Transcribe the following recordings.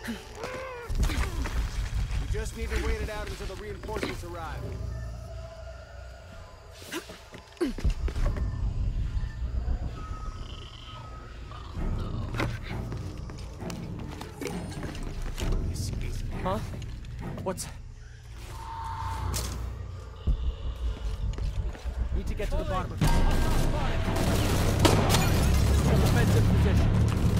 We just need to wait it out until the reinforcements arrive. Huh? What's... Need to get to the bottom of it. Defensive position.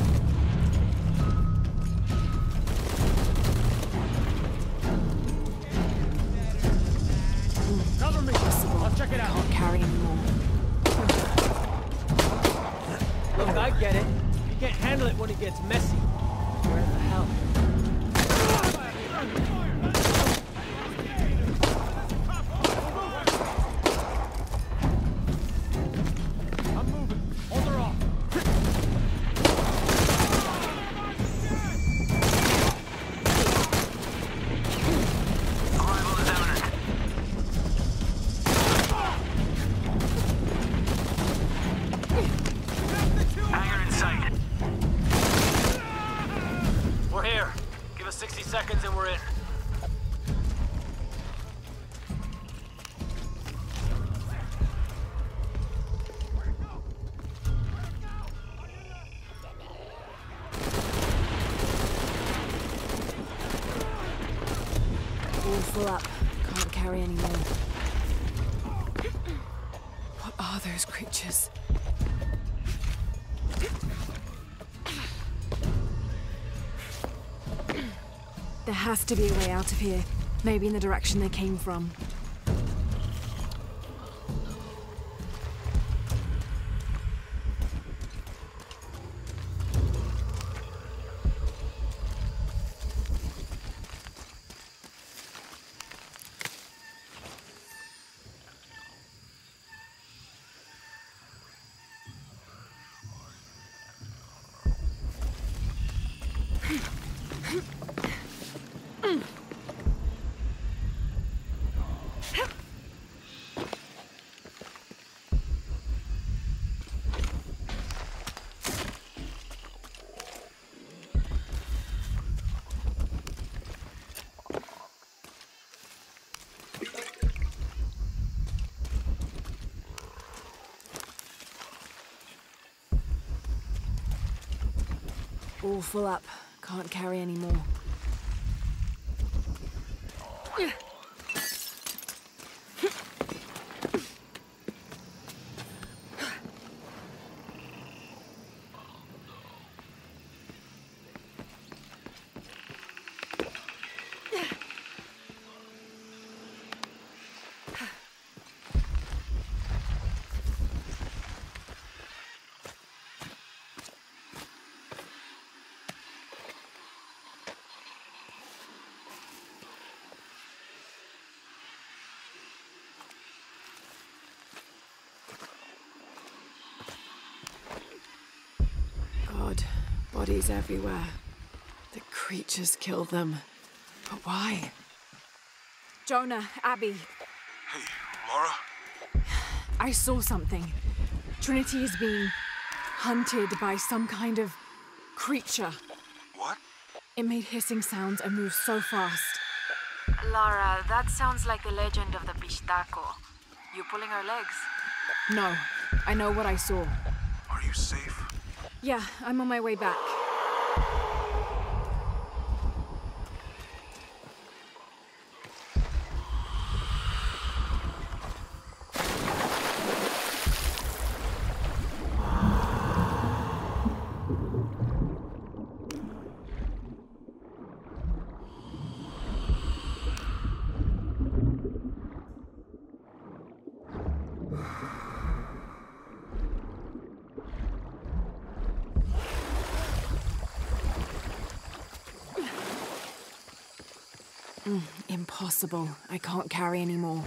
Cover me! I'll check it out. Can't carry anymore. Look, I get it. You can't handle it when it gets messy. Where the hell? I'm moving. Hold her off. Arrival is imminent. Hangar in sight. We're here. Give us 60 seconds and we're in. All full up. Can't carry anymore. What are those creatures? There has to be a way out of here. Maybe in the direction they came from. All full up. Can't carry anymore. God, bodies everywhere. The creatures kill them. But why? Jonah, Abby, Hey, Laura? I saw something. Trinity is being hunted by some kind of creature. What? It made hissing sounds and moved so fast. Lara, that sounds like the legend of the Pistaco. You pulling her legs? No, I know what I saw. Are you safe? Yeah, I'm on my way back. Impossible. I can't carry anymore.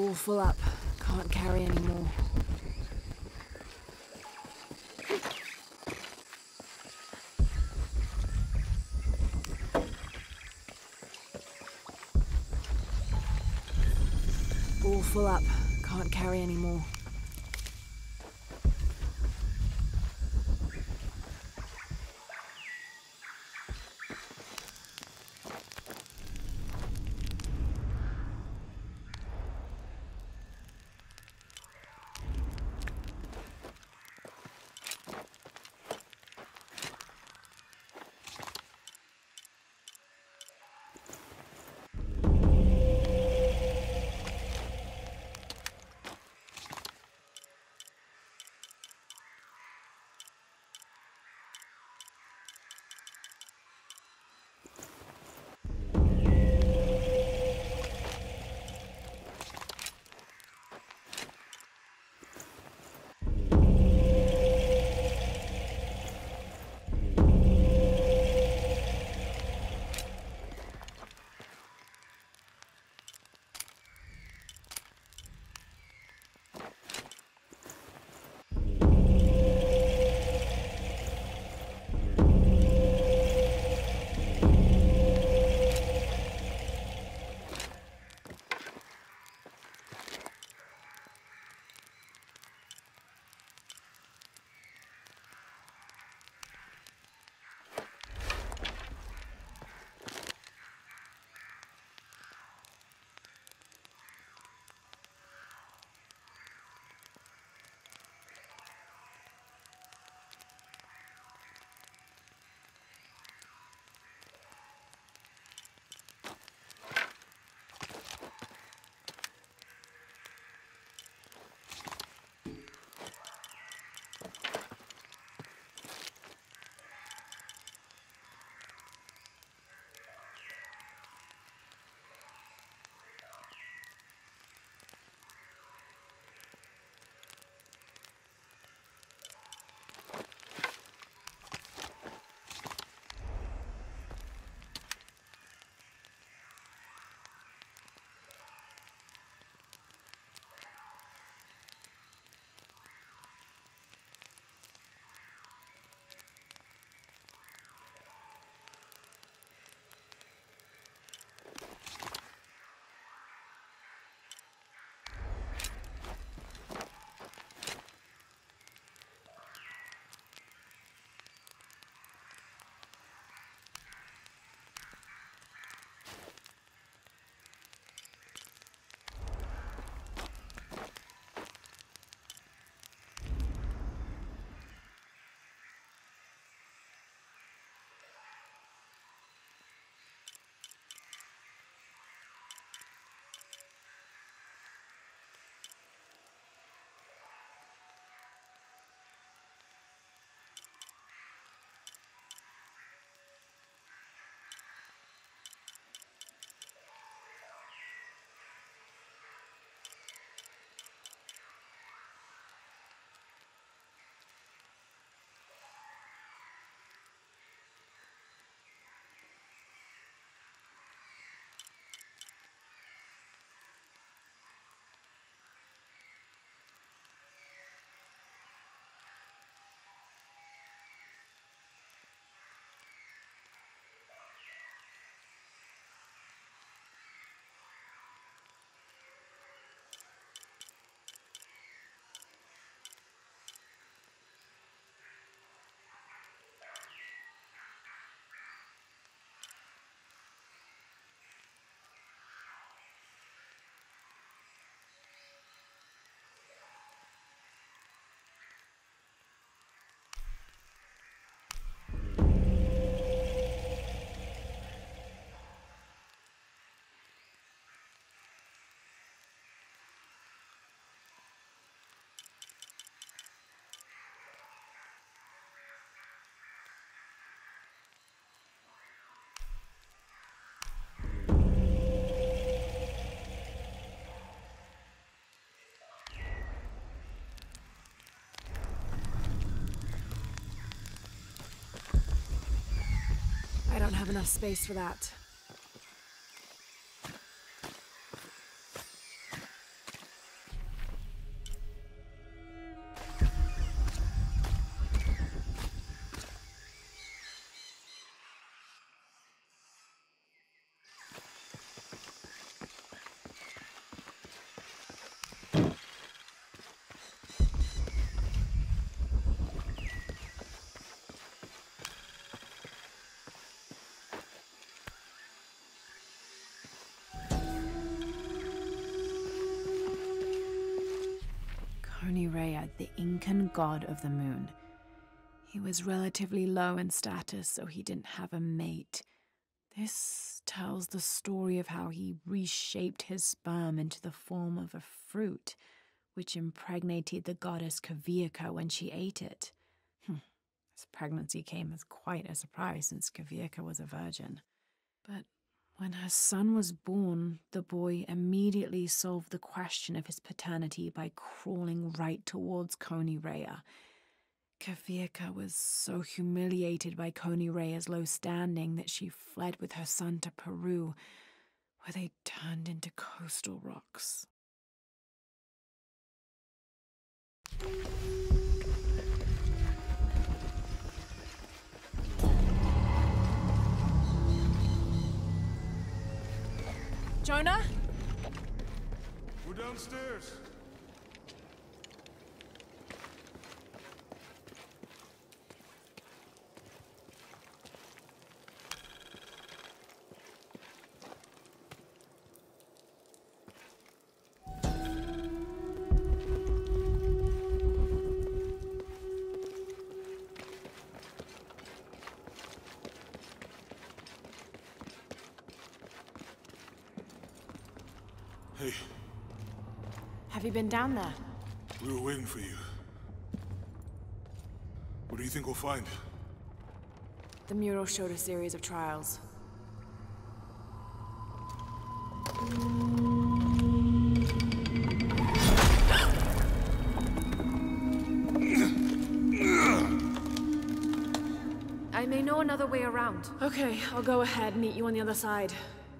All full up. Can't carry anymore. All full up. Can't carry anymore. I don't have enough space for that. Konireya, the Incan god of the moon. He was relatively low in status, so he didn't have a mate. This tells the story of how he reshaped his sperm into the form of a fruit, which impregnated the goddess Kavika when she ate it. His pregnancy came as quite a surprise since Kavika was a virgin. But when her son was born, the boy immediately solved the question of his paternity by crawling right towards Konireya. Kavika was so humiliated by Konireya's low standing that she fled with her son to Peru, where they turned into coastal rocks. Jonah? We're downstairs. Hey, Have you been down there? we were waiting for you. What do you think we'll find? The mural showed a series of trials. I may know another way around. Okay, I'll go ahead, meet you on the other side.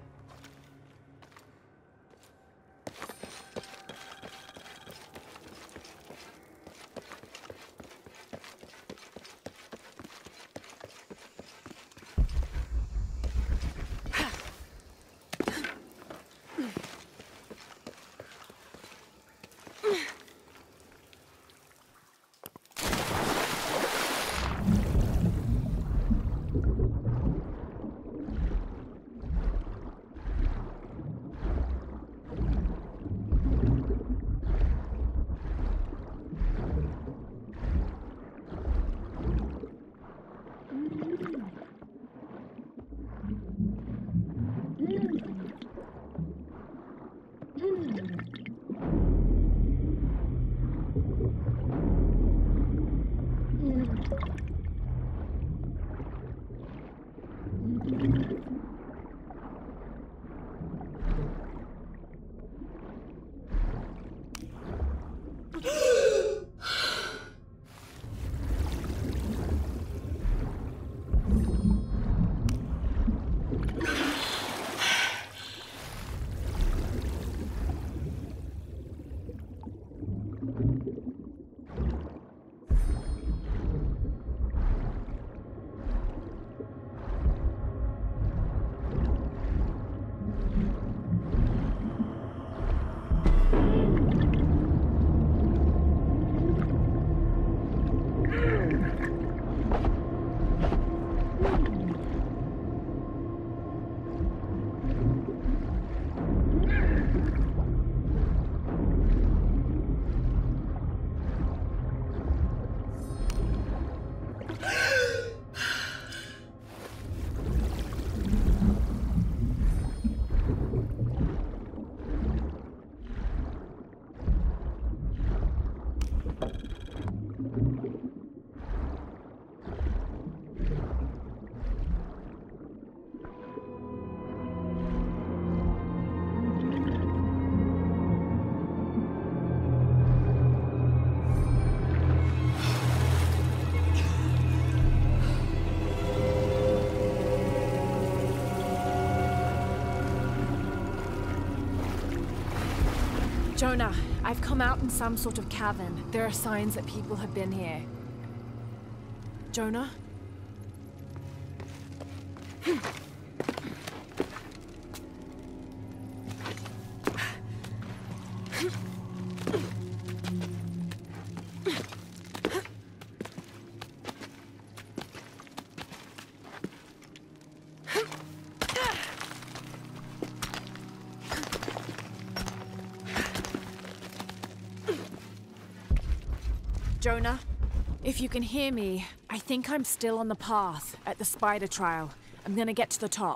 Jonah, I've come out in some sort of cavern. There are signs that people have been here. Jonah? Jonah? If you can hear me, I think I'm still on the path at the spider trial. I'm gonna get to the top.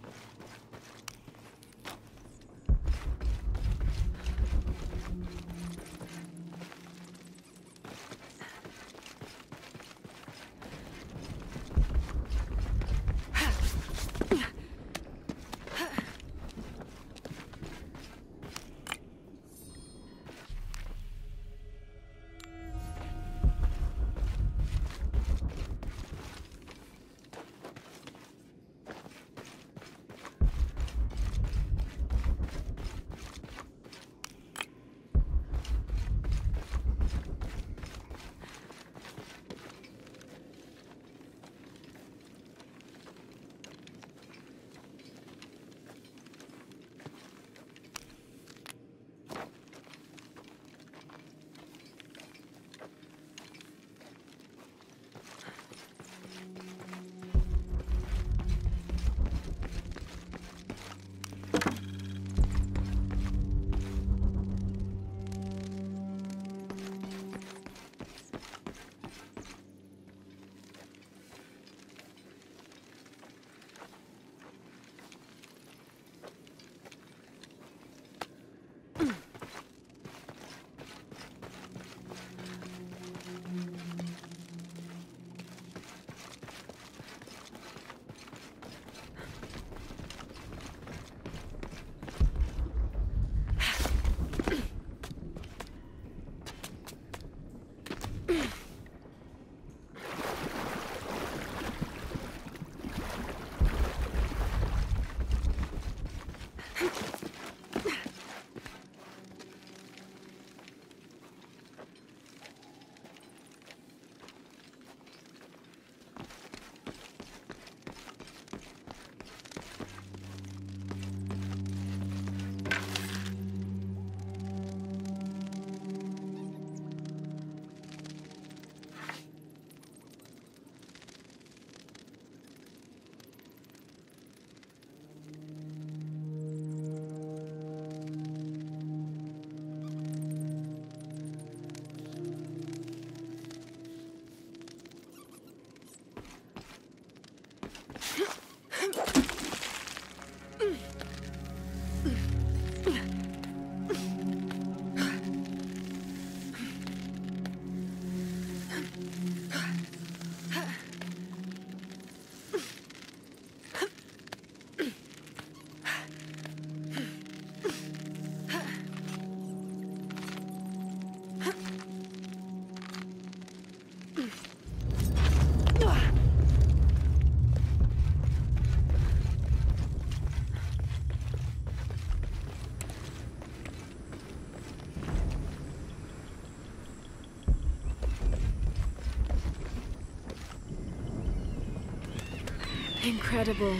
Incredible.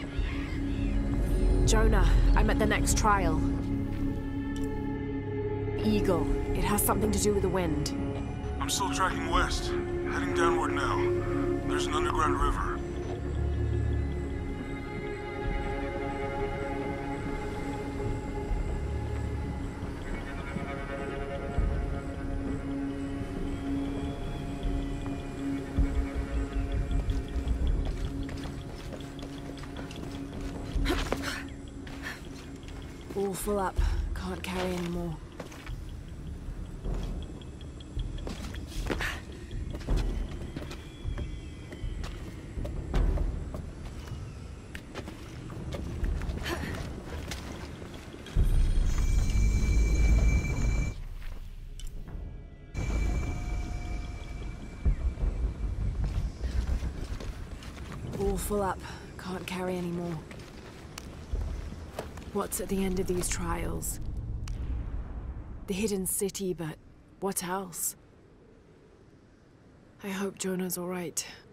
Jonah, I'm at the next trial. Eagle. It has something to do with the wind. I'm still tracking west, heading downward now. There's an underground river. All full up. Can't carry anymore. All full up. Can't carry anymore. What's at the end of these trials? The hidden city, but what else? I hope Jonah's all right.